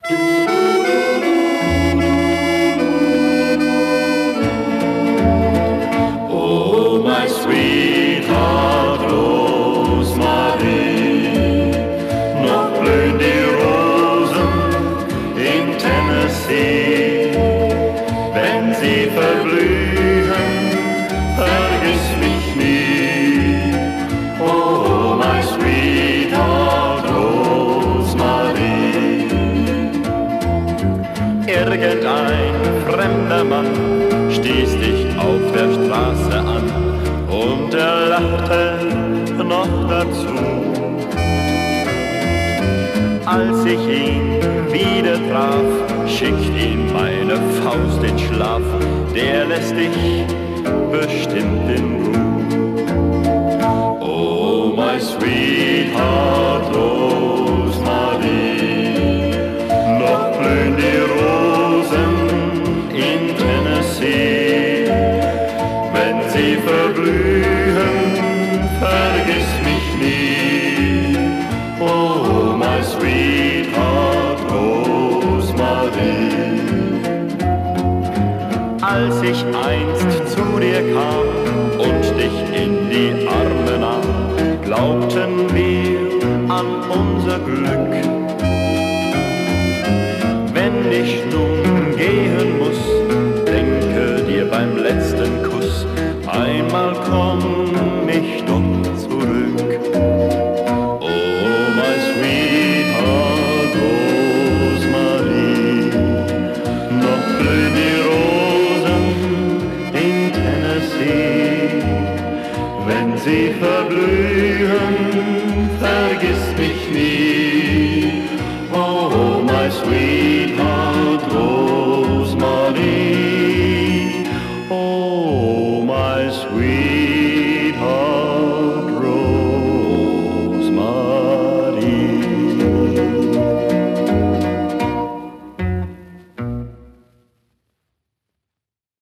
Oh, my sweetheart, Rosemarie, noch blühen die Rosen in Tennessee. Wenn sie verblühen, vergiss mich nie. Oh, my sweetheart, Rosemarie. Irgendein fremder Mann stieß dich auf der Straße an und er lachte noch dazu. Als ich ihn wieder traf, schickt ihn meine Faust in Schlaf, der lässt dich bestimmt in Ruhe. Oh, my sweetheart, Rosemarie, noch blühen die Rosen in Tennessee. Wenn sie verblühen, vergiss mich nie. Oh, my sweetheart, Rosemarie. Als ich einst zu dir kam und dich in die Arme nahm, glaubten wir an unser Glück. Wenn ich nun gehen muss, denke dir beim letzten Kuss, einmal komm ich doch zurück. Oh, my sweetheart, Rosemarie, noch blühen die Rosen in Tennessee. Wenn sie verblühen, vergiss mich nie. Oh, my sweetheart.